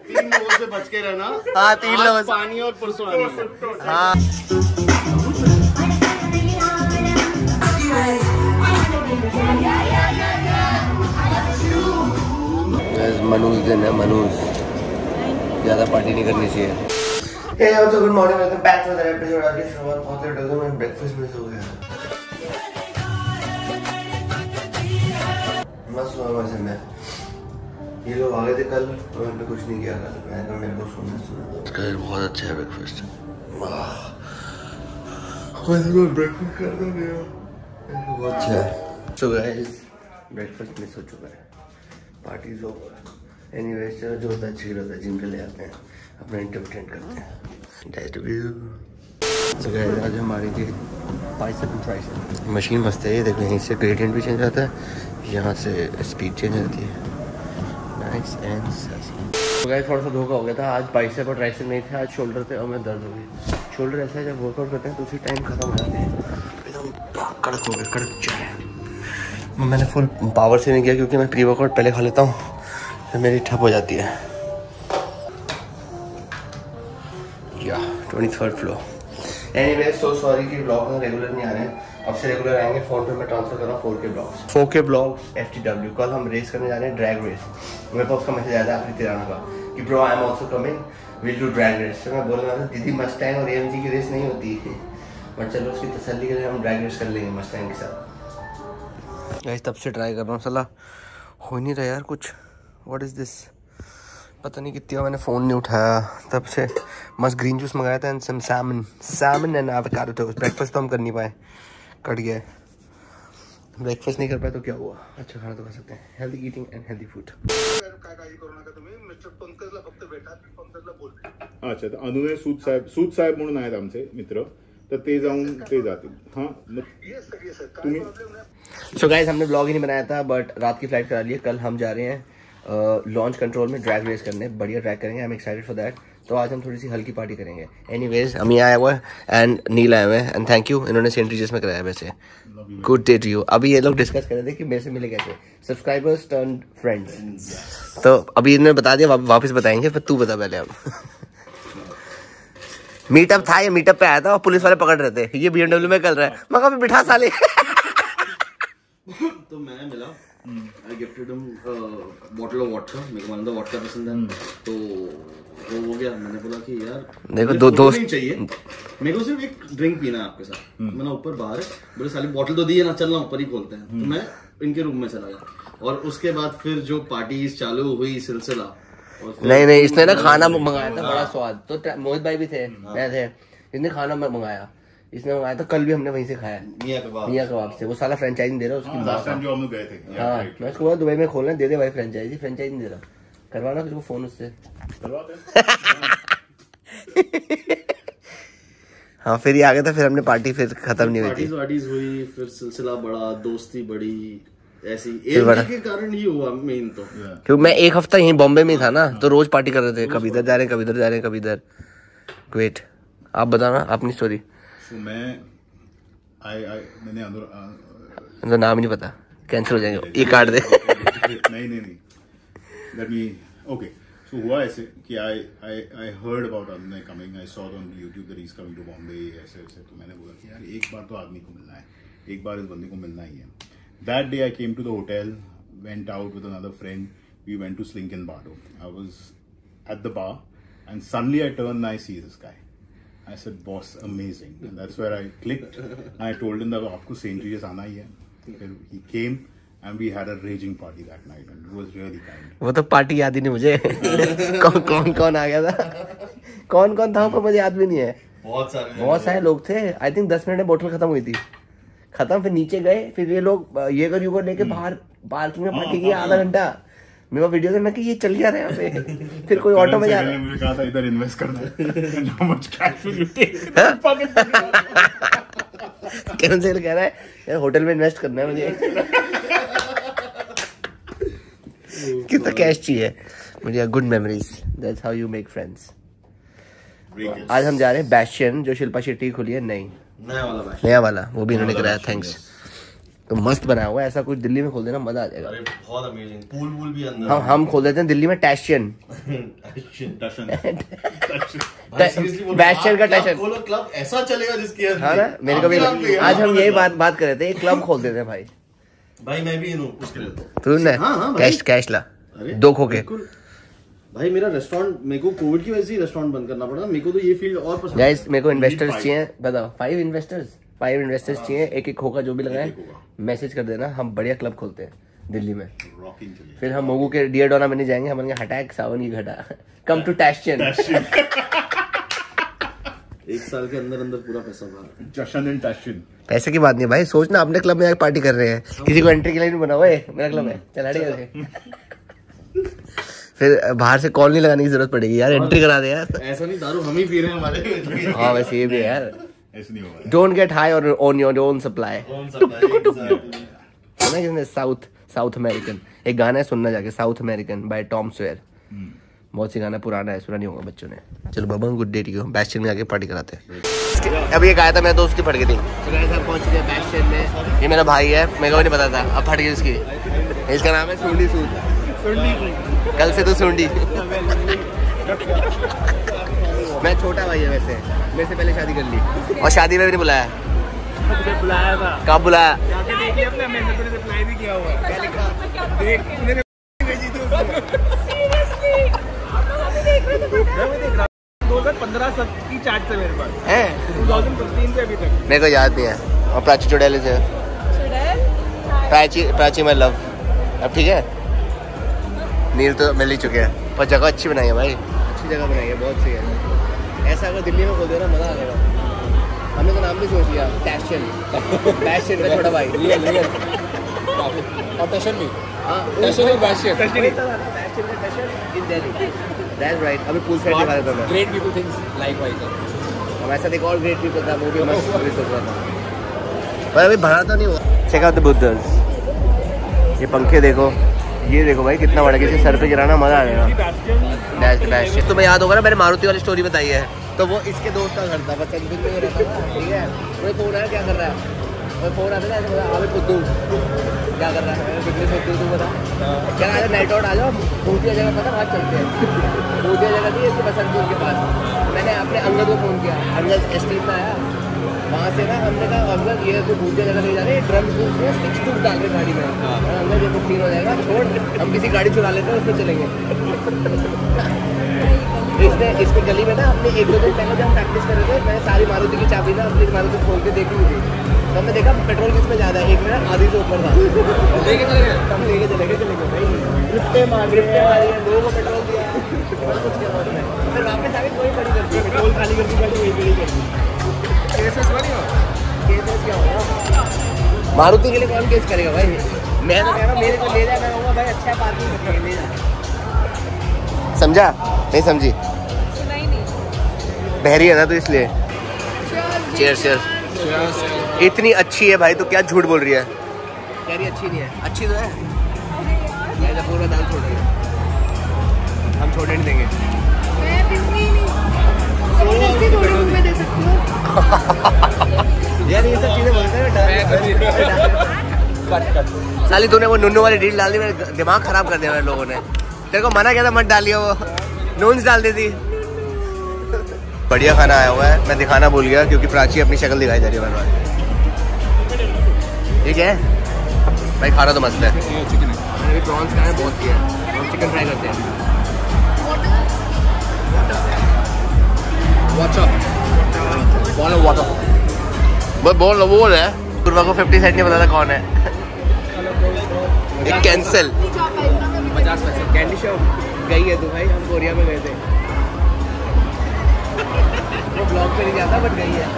3 लोगों से बच के रहना। हाँ 3 लोगों से। पानी और परसों हाँ मनूज दिन है, मनूज ज्यादा पार्टी नहीं करनी चाहिए। Hey also good morning, welcome back to another episode। आज की शुरुआत बहुत लेट हो गई, मैं ब्रेकफास्ट मिस हो गया। मस्त हुआ वैसे मैं, ये लोग आ गए थे कल और हमने कुछ नहीं किया कल, मैंने कहा मेरे को सुनना बहुत अच्छा है ब्रेकफास्ट। ब्रेकफास्ट करना नहीं बहुत अच्छा है। सो गाइस ब्रेकफास्ट मिस हो चुका है, पार्टी इज ओवर। एनीवेज जो होता है अच्छी होता है, जिम के ले आते हैं, अपना इंटरटेन करते हैं। सो गाइस आज हमारी थी बाइसेप एंड ट्राइसेप मशीन मस्त है। ये देखो यहीं से ग्रेडियंट भी चेंज होता है, यहाँ से स्पीड चेंज होती है। Nice and sassy. तो गाइस थोड़ा सा धोखा हो गया था, आज बाइसेप और ट्राइसेप नहीं थे, आज शोल्डर थे और मैं दर्द हो गई। शोल्डर ऐसा है जब वर्कआउट करते हैं तो उसी टाइम खत्म हो जाते हैं, एकदम कड़क हो गया, कड़क चाय। मैंने फुल पावर से नहीं किया क्योंकि मैं प्री वर्कआउट पहले खा लेता हूँ तो मेरी ठप हो जाती है। या 23rd floor. Anyway so sorry कि ब्लॉग में रेगुलर नहीं आ रहे हैं, अब से रेगुलर आएंगे। फोन पे मैं ट्रांसफर कर रहा हूँ 4K ब्लॉग्स FTW। कल हम रेस करने जा रहे हैं, ड्रैग रेस। मेरे पास उसका मैसेज आया था आखिरी तिराना का कि bro I am also coming, will do drag race. तो मैं बोल रहा था दीदी मस्टैंग और AMG की रेस नहीं होती है, बट चलो उसकी तसल्ली के लिए हम ड्रैग रेस कर लेंगे मस्टैंग के साथ। गाइस तब से ट्राई कर रहा हूँ, साला हो नहीं रहा यार कुछ। व्हाट इज दिस, पता नहीं कितनी मैंने फ़ोन नहीं उठाया तब से। मस्त ग्रीन जूस मंगाया था and some salmon and avocado toast. Breakfast तो हम कर नहीं पाए, कट गया। ब्रेकफास्ट नहीं कर पाए तो क्या हुआ, अच्छा खाना तो खा सकते हैं। Healthy eating and healthy food. अच्छा तर अनुने सूद साहेब म्हणून आहेत आमचे मित्र, तर ते जाऊन ते जातील। हाँ तुम्ही सो गाइस हमने ब्लॉग ही नहीं बनाया था, बट रात की फ्लाइट करा ली है। कल हम जा रहे हैं लॉन्च कंट्रोल में ड्रैग रेस करने, बढ़िया ट्रैक करेंगे। I am excited for that. तो आज हम थोड़ी सी हल्की पार्टी करेंगे। एनीवेज अमी आया हुआ है एंड नील आए हुए हैं एंड थैंक यू, इन्होंने सेंट रिजेस में कराया। वैसे गुड डे टू यू। अभी ये लोग डिस्कस कर रहे थे कि मेरे से मिले कैसे, सब्सक्राइबर्स टर्न फ्रेंड्स। तो अभी इन्होंने बता दिया, वापस बताएंगे, पर तू बता पहले। अब मीटअप था, ये मीटअप पे आया था और पुलिस वाले पकड़ रहे थे, ये BMW में कर रहा है। मैं कहा बिठा साले। तो मैं मिला, I gifted him bottle of vodka। मेरे को मालूम था वोडका पसंद है, तो वो हो गया। मैंने बोला कि यार देखो दो दोस्त चाहिए, मेरे को सिर्फ एक ड्रिंक पीना है आपके साथ। मैंने ऊपर बाहर बोले साली बॉटल तो दी है ना, चलना ऊपर ही खोलते हैं। तो मैं इनके रूम में चला गया और उसके बाद फिर जो पार्टी चालू हुई सिलसिला। नहीं इसने ना खाना मंगाया था, बड़ा स्वाद। तो मोहित भाई भी थे, मैं थे, इसने खाना मंगाया, इसने मंगाया था। कल भी हमने वहीं से खाया, मियाँ कबाब से। वो साला फ्रेंचाइज नहीं दे रहा उसकी। लास्ट टाइम जो हम लोग गए थे। हाँ मैं उसको बोला दुबई में खोलना, दे दे भाई फ्रेंचाइज नहीं दे रहा। करवाना किसी को फोन उससे। हाँ फिर ये आ गया था, फिर हमने पार्टी फिर खत्म नहीं हुई थी। पार्टीज हुई, फिर सिलसिला बढ़ा, दोस्ती बढ़ी, ऐसी एक के कारण ही हुआ मेन तो। क्योंकि मैं एक हफ्ता यहीं बॉम्बे में था ना, तो रोज पार्टी कर रहे थे, कभी इधर जा रहे हैं, कभी इधर जा रहे हैं, कभी इधर। वेट आप बताना अपनी स्टोरी। मैंने नाम ही नहीं पता, कैंसिल हो जाएंगे, ये काट दे। नहीं लेट मी ओके। सो हुआ ऐसे कि I heard about Anunay coming, I saw on YouTube that he is coming to Bombay, ऐसे तो मैंने बोला कि यार एक बार तो आदमी को मिलना है, एक बार इस बंदे को मिलना ही है। That day I came to the hotel, went out with another friend, we went to Slink and Bardo. I was at the bar and suddenly I turned and I see this guy. I said, boss, amazing. And that's where I clicked. I told him that आपको St. Regis आना ही है। He came and we had a raging party that night and it was really kind. वो तो party याद ही नहीं मुझे। कौन आ गया था, कौन था पर मुझे याद भी नहीं है। बहुत सारे लोग थे। आई थिंक 10 मिनट में बोतल खत्म हुई थी। खत्म, फिर नीचे गए, फिर ये लोग ये कर यूगर लेके बाहर पार्किंग में पार्टी की आधा घंटा। मेरे पास वीडियो में कि ये चल गया रहे यहाँ पे। फिर कोई ऑटो में जा रहा है, मुझे कहा था इधर इन्वेस्ट करना है। How much cash will you take? Cancel कह रहा है यार, होटल में इन्वेस्ट करना है मुझे। कितना कैश चाहिए मुझे। Good memories, that's how you make friends. आज हम जा रहे हैं बैस्टियन, जो शिल्पा शेट्टी खुली है, नया वाला, वो भी इन्होंने कराया। थैंक्स। तो मस्त बनाया हुआ है, ऐसा कुछ दिल्ली में खोल देना मजा आ जाएगा। अरे बहुत अमेजिंग, पूल वूल भी अंदर। हम खोल देते हैं दिल्ली में टैशियन। बैशियन का टैशियन क्लब ऐसा चलेगा जिसकी हाँ ना, मेरे को भी आज हम यही बात कर रहे थे, एक क्लब खोल देते हैं भाई। भाई मैं भी हूँ उसके लिए। तू ना कैश ला 2 खोके। भाई मेरा रेस्टोरेंट, मेरे को कोविड की वजह से रेस्टोरेंट बंद करना पड़ा। मेरे को तो ये फील्ड और पसंद। गाइस मेरे को इन्वेस्टर्स चाहिए, बताओ 5 इन्वेस्टर्स चाहिए, एक खोखा जो भी लगाए मैसेज कर देना, हम बढ़िया क्लब खोलते हैं दिल्ली में। फिर हम मोगू के डियर डोना में नहीं जाएंगे, हम हटाक सावन की घटा कम टू टैशियन। 1 साल के अंदर अंदर पूरा पैसा बाहर। जशन एंड टैशियन। पैसे की बात नहीं भाई, सोचना अपने क्लब में जाकर पार्टी कर रहे हैं, किसी को एंट्री के लिए नहीं बना हुआ है, मेरा क्लब है चल हट गया। फिर बाहर से कॉल नहीं लगाने की जरूरत पड़ेगी यार, एंट्री करा दे यार। ऐसा नहीं, दारू हम ही पी रहे हैं हमारे। हाँ वैसे ये भी यार, ऐसे नहीं होगा। Don't get high on your own supply. किसने साउथ अमेरिकन एक गाना है, सुनना जाके, South American by Tom Sawyer. बहुत सी गाना पुराना है, सुना नहीं होगा बच्चों ने। चलो बाबा गुड डे टू बैस्टियन में जाके पार्टी कराते हैं। अब ये कहा था मैं तो उसकी फट गई थी। पहुंच गए बैस्टियन में, ये मेरा भाई है, मेरे को नहीं पता था, अब फट गई उसकी। इसका नाम है सुंडी सूद। कल से तो सुंडी। मैं छोटा भाई है वैसे, मेरे से पहले शादी कर ली, और शादी में भी नहीं बुलाया। बुलाया था। कब बुलाया? देखिए अपने, मैंने तो रिप्लाई भी किया हुआ है। क्या लिखा? देख मैंने भेजी थी उसको। सीरियसली? मैं देख रहा था। 2015 की चैट से मेरे पास है, 2015 से अभी तक मेरे को याद नहीं है। और प्राची चुड़ैल से, प्राची माय लव। अब ठीक है, नील तो मिल ही चुके हैं, पर जगह अच्छी बनाई है भाई, अच्छी जगह बनाई है, बहुत सही है। ऐसा अगर दिल्ली में खोल देना मजा आ जाएगा। हमने तो नाम भी सोच लिया, टैशियन का छोटा भाई। और टैशियन भी, हाँ टैशियन Bastian in Delhi. That's right. अभी पूल साइड दिखा देता मैं। Great people thinks likewise. हम ऐसा देखो, और ग्रेट पीपल था, वो भी मस्त सोच रहा था, पर अभी भरा तो नहीं हुआ। Check out the Buddhas. ये पंखे देखो, ये देखो भाई कितना बड़ा, किसी सर पे गिराना मजा आ जाएगा। तुम्हें याद होगा ना, मैंने मारुति वाली स्टोरी बताई है, तो वो इसके दोस्त का घर था, बस ठीक है। कोई फोन आया, क्या कर रहा है, और फोन आता है खुद क्या कर रहा है, बिजनेस होती है तू बता, क्या आ जाए नाइट आउट आ जाओ, भूतिया जगह पता वहाँ चलते हैं। भूतिया जगह थी इसकी बसंतपुर के पास। मैंने अपने अंगद को फोन किया, अंगद स्ट्रीट में आया, वहाँ से ना हमने कहा अंगद ये तो भूतिया जगह ले जा रहे, ड्रम स्टिक्स टूट डाल रहे गाड़ी में। अंगद ये तो सीन हो जाएगा, छोड़ हम किसी गाड़ी चुरा लेते हैं, उसमें चलेंगे। इसके गली में ना अपने 1-2 दिन पहले जब हम प्रैक्टिस कर रहे थे, मैंने सारी मारुति की चाबी ना अपनी मारुति खोल के देखी हुई थी, तो हमने देखा पेट्रोल किसमें ज़्यादा है, एक में आधी से ऊपर था, लेके चले गए, हम लेके चले गए ड्रिफ्टें मारी है, लोगों को पेट्रोल दिया, कुछ किया उसमें, फिर वापस आके कोई खड़ी कर दी, पेट्रोल खाली करके वही खड़ी कर दी। केस क्या होगा, मारुति के लिए कौन केस करेगा भाई? मैं तो कह रहा हूँ मेरे को ले जाए, मैं कहूँगा भाई अच्छा पार्किंग करके ले जा। समझा? नहीं समझी? सुना ही नहीं। बहरी है ना तो इसलिए। Cheers cheers. इतनी अच्छी है भाई, तो क्या झूठ बोल रही है? कह रही अच्छी नहीं है, अच्छी तो है। मैं जब पूरा दाल छोड़ रही है, हम छोड़ने नहीं देंगे। मैं बिल्कुल नहीं, जबरदस्ती थोड़ी मैं दे सकती हूँ। यार ये सब चीजें बोलते हैं साली, तूने वो नुन्नू वाली डील डाल दी, मेरे दिमाग खराब कर दिया मेरे लोगों ने। तेरे को मना किया था मत डालियो, वो नून्स डाल दी थी। बढ़िया खाना आया हुआ है, मैं दिखाना भूल गया क्योंकि प्राची अपनी शक्ल दिखाई जा रही है बार बार। ये क्या है भाई? खाना तो मस्त है। अभी प्रॉन्स खाना बहुत किया है, हम चिकन फ्राई करते हैं। बोल है पूर्वा को 50 सेंट नहीं पता था कौन है। एक कैंसिल 50 पैसे कैंडी शॉप गई है तू भाई, हम कोरिया में गए थे, वो ब्लॉग पे नहीं जाता बट गई है।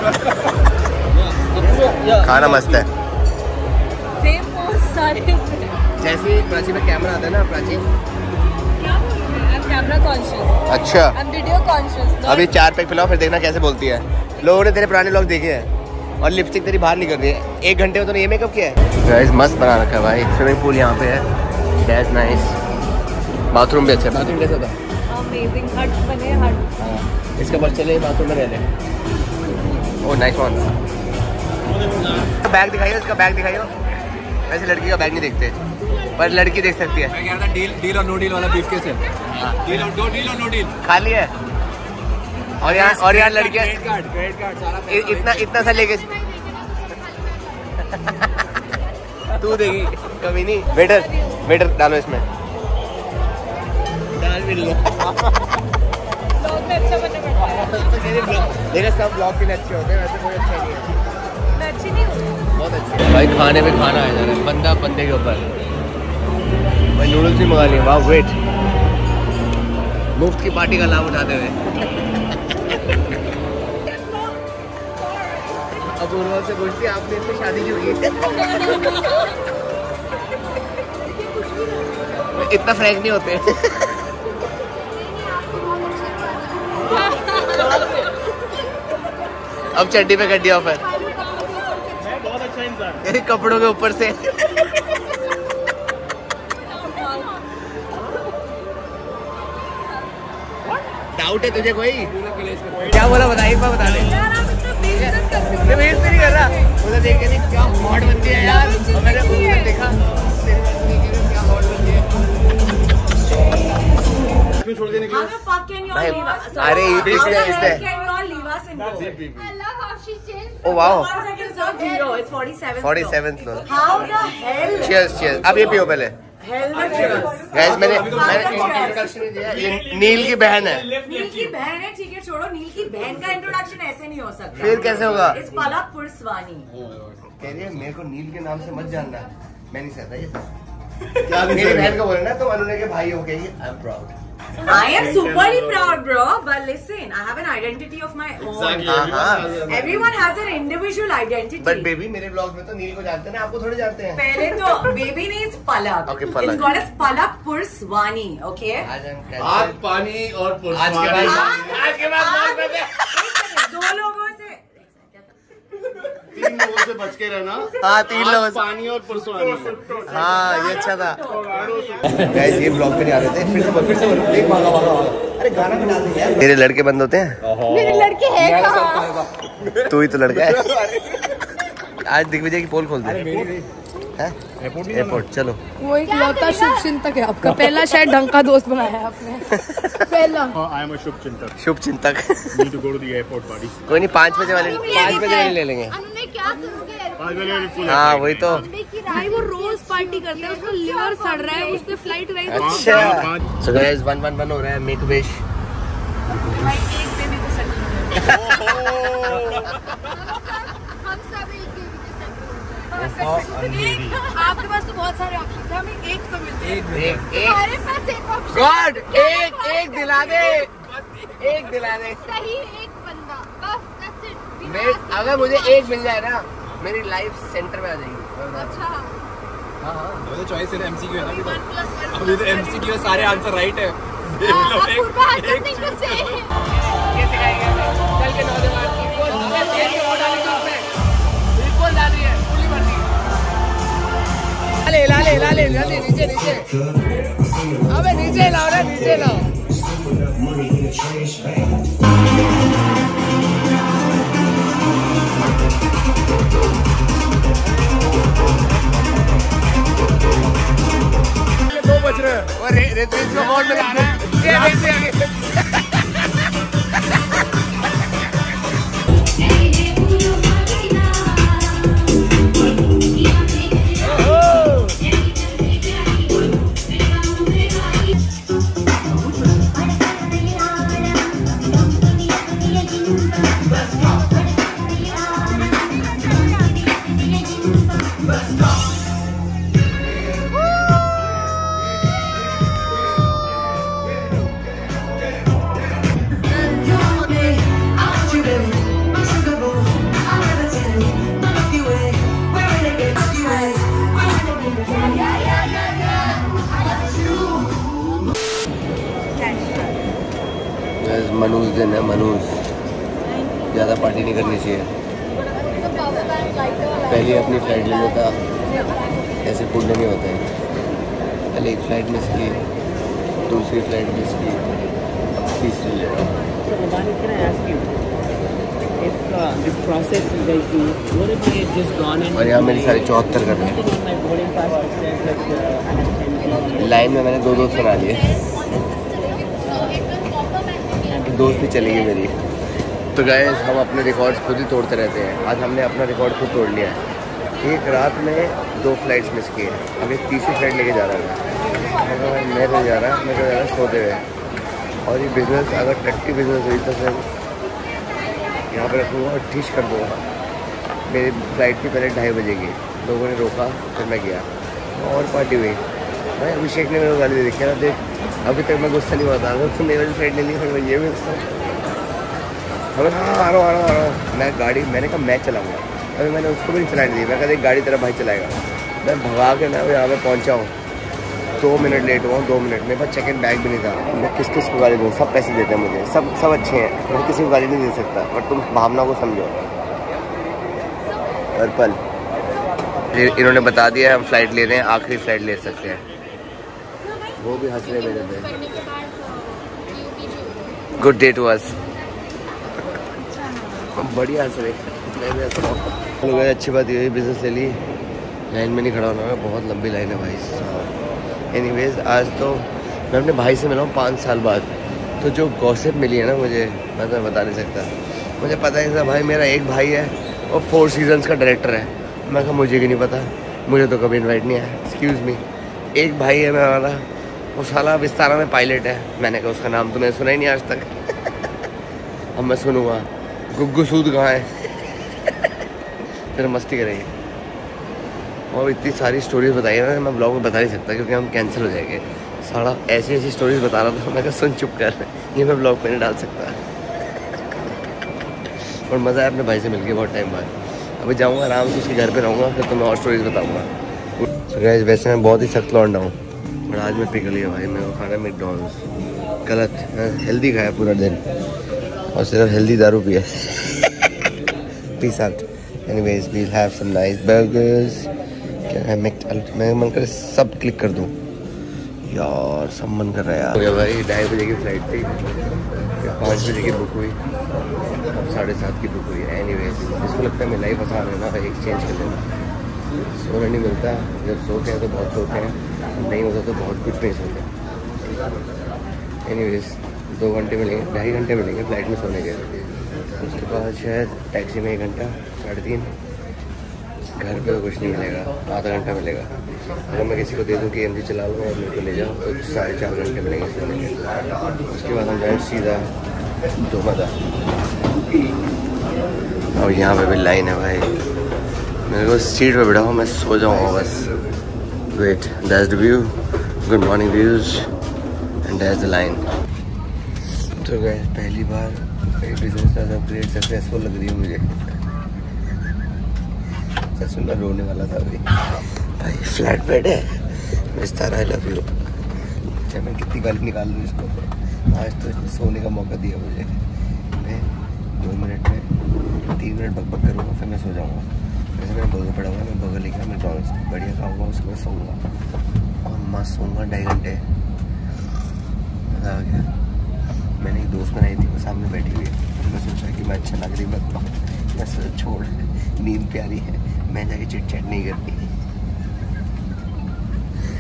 खाना मस्त है। जैसे प्राची में कैमरा आता है ना, प्राची कैमरा कॉन्शियस। अच्छा वीडियो कॉन्शियस। अभी 4 पैक पिलाओ, फिर देखना कैसे बोलती है। लोगों ने तेरे पुराने ब्लॉग देखे हैं, और लिपस्टिक तेरी बाहर नहीं कर रही है। 1 घंटे में तो ये मेकअप किया है। गाइस मस्त बना रखा है भाई, स्विमिंग पूल यहाँ पे है, दैट्स नाइस। बाथरूम भी अच्छा है। बाथरूम कैसा था? अमेजिंग, हट्स बने हट। इसके बाद चले बाथरूम में रह ले। Oh nice one. बैग दिखाइए, इसका बैग दिखाइए। वैसे लड़की का बैग नहीं देखते, पर लड़की देख सकती है। मैं कह रहा था डील और नो डील वाला बीफ कैसे? डील और नो डील खाली है। और यहाँ लड़कियाँ क्रेडिट कार्ड सारा इतना सा लेके तू देगी कभी नहीं। वेटर डालो इसमें, डाल भी लो। ब्लॉग में अच्छा बनना पड़ता है। मेरे सब ब्लॉग के लिए अच्छे होते हैं, वैसे कोई अच्छा नहीं है। मैं अच्छी नहीं हूँ। बहुत अच्छे भाई, खाने पे खाना आ जा रहा है, बंदा बंदे के ऊपर। भाई नूडल्स भी मंगा लिए। वाह वेट, मुफ्त की पार्टी का लाभ उठाते हुए। अपूर्वा से पूछती आपने इससे शादी क्यों की? इतना फ्रैंक नहीं होते। अब चड्डी पे कर दिया ऑफर। बहुत अच्छा इंसान। कपड़ों के ऊपर से। डाउट है तुझे कोई? क्या बोला बता, एक बार बता दे। मैं बेइज्जती नहीं कर रहा, उधर देख के नहीं क्या हॉट बनती है यार। और मैंने उधर देखा क्या हॉट बनती है। क्यों छोड़ देने के लिए? अरे इसने oh wow 47th floor. Cheers cheers. अब ये पियो पहले। गाइस मैंने इंट्रोडक्शन नहीं दिया, ये नील की बहन है। नील की बहन है, ठीक है छोड़ो। नील की बहन का इंट्रोडक्शन ऐसे नहीं हो सकता। फिर कैसे होगा? इस पलक पुरस्वानी कह रही है मेरे को नील के नाम से मत जानना, मैं नहीं सहता ये सब। क्या मेरी बहन को बोले ना तो अनुने के भाई हो गई। I am proud. I am superly proud, bro. But listen, I have an identity of my own. Exactly. Everyone has an individual identity. But baby मेरे ब्लॉग में तो नील को जानते हैं ना, आपको थोड़ी जानते हैं। पहले तो बेबी नहीं, it's Palak. Okay, Palak. It's called as Palak Purswani. Okay. आज हम आग पानी और आज के बाद मौज करते हैं। दो लोगों से 3 लोगों से बच के रहना। हाँ 3 लोगों से। पानी और पुरस्वानी। हाँ ये अच्छा था। गाइस ये ब्लॉग पे नहीं आ रहे थे, फिर से देख भागा। अरे गाना बना दे यार। तेरे लड़के बंद होते हैं? मेरे लड़के हैं कहाँ? तू ही तो लड़का है। आज दिग्विजय की पोल खोल दे। एयरपोर्ट चलो। वो एक लौता शुभचिंतक है आपका। पहला शायद ढंग का दोस्त बनाया है आपने। पहला। आई एम अ शुभ चिंतक। Need to go to the airport buddy. कोई नहीं 5 बजे वाले ले लेंगे। अनुने क्या करोगे? 5 बजे फुल। हाँ वही तो। भाई वो रोज पार्टी करता है, उसका लिवर सड़ रहा है, उसने फ्लाइट उड़ाई तो अच्छा सो गाइस 1-1 हो रहा है। Make wish. भाई एक बेबी को सेट कर। हम सब एक बेबी को सेट कर। आपके पास तो बहुत सारे ऑप्शन थे, हमें एक तो मिलते हैं। हमारे पास एक ऑप्शन। गॉड एक दिला दे, एक दिला दे। सही एक बंदा बस, that's it। मैं अगर मुझे एक मिल जाए ना, मेरी लाइफ सेंटर में आ जाएगी। अच्छा अभी तो चॉइस है ना एमसीक्यू है ना। 1+1 अभी तो एमसीक्यू सारे आंसर राइट है। अपूर्वा आंसर नहीं कर से। ये सिखाएंगे कल के नौजवान की बोल हमें देर के वोट डालने का है। बिल्कुल डाली है, पूरी मर्जी। ला ले जल्दी नीचे अबे नीचे लाओ रे, नीचे लाओ। दो बज रहे हैं और रेतरेज को बोर्ड में ला रहा है। ये देखिए आगे। मनूज दिन है, मनूज ज़्यादा पार्टी नहीं करनी चाहिए। पहले अपनी फ्लाइट ले लेता, ऐसे पूर्ण नहीं होते हैं। पहले एक फ्लाइट मिस की, दूसरी फ्लाइट मिस की, अब तीसरी ले this process that you would have just gone in. और यहाँ मेरी सारी 74 कर रहे हैं लाइन में। मैंने 2 दोस्त बना लिए, दोस्त भी चली गई मेरी। तो गाइस हम अपने रिकॉर्ड्स खुद ही तोड़ते रहते हैं। आज हमने अपना रिकॉर्ड खुद तोड़ लिया है। एक रात में 2 फ्लाइट्स मिस किए। अभी तीसरी फ्लाइट लेके जा रहा है। मैं तो जा रहा है सोते हुए। और ये बिज़नेस अगर टट्टी बिज़नेस हुई तो फिर यहाँ पर रखूँगा और ठीक कर दूँगा। मेरी फ़्लाइट थी पहले 2:30 बजे की, लोगों ने रोका, फिर मैं गया और पार्टी हुई। भाई अभिषेक ने मेरे को गाली दे दी, कह रहा देख अभी तक मैं गुस्सा नहीं होता, अगर तुमने वाली फ्लाइट ले ली फिर मैं ये भी हाँ आ रहा हूँ मैं गाड़ी। मैंने कहा मैं चलाऊँगा, अभी मैंने उसको भी नहीं चलाने दी। मैं कहते गाड़ी तेरा भाई चलाएगा। मैं भगा के ना यहाँ पर पहुँचा हूँ, 2 मिनट लेट हुआ हूँ। 2 मिनट मेरे पास चेक इन बैग भी नहीं था। मैं किस को गाली दूँ? सब पैसे देते हैं मुझे, सब अच्छे हैं, मैं किसी को गाली नहीं दे सकता। बट तुम भावना को समझो। पर्पल इन्होंने बता दिया हम फ्लाइट ले रहे हैं, आखिरी फ्लाइट ले सकते हैं। वो भी हंस रहे मेरे पे। Good day to us. बढ़िया हंस रहे, मैं भी हंस रहा हूँ। अच्छी बात ये बिज़नेस ले ली, लाइन में नहीं खड़ा होना है, बहुत लंबी लाइन है भाई साहब। एनीवेज आज तो मैं अपने भाई से मिला हूँ 5 साल बाद। तो जो गॉसिप मिली है ना मुझे, मैं तो बता नहीं सकता। मुझे पता है कि भाई मेरा एक भाई है और 4 सीजन्स का डायरेक्टर है। मैं कहा मुझे भी नहीं पता, मुझे तो कभी इनवाइट नहीं आया। एक्सक्यूज़ मी, एक भाई है मेरा, वो साला विस्तारा में पायलट है। मैंने कहा उसका नाम तो मैंने सुना ही नहीं आज तक। अब मैं सुनूंगा गुग्गू सूद कहाँ है। फिर मस्ती करेंगे। और इतनी सारी स्टोरीज बताई है ना, मैं ब्लॉग में बता नहीं सकता क्योंकि हम कैंसिल हो जाएंगे। सारा ऐसी स्टोरीज बता रहा था, मैं कहा सुन चुप कर, ये मैं ब्लॉग पे नहीं डाल सकता। और मज़ा आया अपने भाई से मिलके बहुत टाइम बाद। अभी जाऊँगा आराम से उसके घर पे रहूँगा, फिर तो मैं और स्टोरीज बताऊँगा। गाइस वैसे मैं बहुत ही सख्त लौंडा हूँ, और आज मैं पिघल गया भाई। मेरे को खाना मैकडॉनल्ड्स गलत, हेल्दी खाया पूरा दिन और सिर्फ हेल्दी दारू पिया। Peace out. Anyways we will have some nice burgers. क्या है मैं मन कर सब क्लिक कर दूँ यार, सब मन कर रहा है यार। हो गया भाई, 2:30 बजे की फ्लाइट थी, 5 बजे की बुक हुई, अब 7:30 की बुक हुई। एनीवेज इसको लगता है मैं लाइफ आसान है ना, एक्सचेंज कर लेना। सोना नहीं मिलता, जब सोते हैं तो बहुत सोते हैं, नहीं होता तो बहुत कुछ नहीं सोते। एनीवेज 2 घंटे मिलेंगे, 2.5 घंटे मिलेंगे फ्लाइट में सोने के। उसके बाद शायद टैक्सी में 1 घंटा, 3.5। घर पे तो कुछ नहीं मिलेगा, आधा घंटा मिलेगा। अगर मैं किसी को दे दूँ कि एमजी चला लूँ और मेरे को ले जाओ तो 4.5 घंटे मिलेंगे सोने के। उसके बाद हम जाए सीधा दोमदा। और यहाँ पे भी लाइन है भाई, मेरे को सीट पे बैठा हूँ, मैं सो जाऊँगा बस। Wait, that's the view, good morning views and that's the line. तो गाइस पहली बार बिजनेस अपग्रेड सक्सेसफुल लग रही है मुझे। सुनना रोने वाला था अभी भाई। फ्लैट बेड है, विस्तारा आई लव यू। चाहे मैं कितनी गाली निकाल दूँ इसको, आज तो इसने सोने का मौका दिया मुझे। मैं 2 मिनट में 3 मिनट बकबक करूँगा, फिर मैं सो जाऊँगा। वैसे मैं बर्गर पड़ा हुआ है, मैं बर्गर लेकर मैकडॉनल्ड्स बढ़िया खाऊँगा, उसके बाद सोऊंगा और मस्त सोऊंगा 2.5 घंटे। मज़ा आ गया। मैंने एक दोस्त बनाई थी, वो सामने बैठी हुई है। मैं सोचा कि मैं अच्छा लग रही मत पाऊँ, मैं सोचा छोड़, नींद प्यारी है, मैं जाके चिट चैट नहीं करती।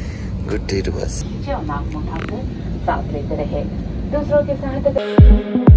Good day to us. साथ लेते रहे दूसरों के साथ।